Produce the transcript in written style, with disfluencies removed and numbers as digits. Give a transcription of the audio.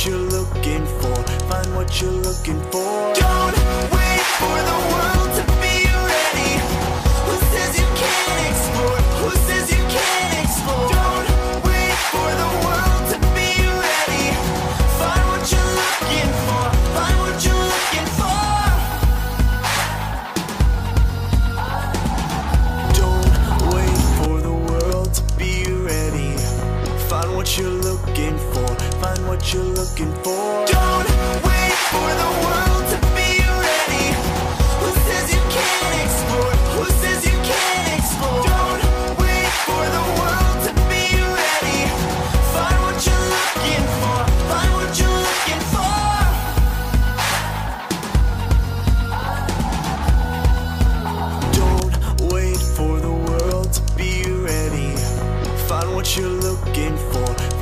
you're looking for. Find what you're looking for. Don't wait for the world to be ready. Who says you can't explore? Who says you can't explore? Don't wait for the world to be ready. Find what you're looking for. Find what you're looking for. Don't wait for the world to be ready. Find what you're looking for. Find what you're looking for. Don't wait for the world to be ready. Who says you can't explore? Who says you can't explore? Don't wait for the world to be ready. Find what you're looking for. Find what you're looking for. Don't wait for the world to be ready. Find what you're looking for.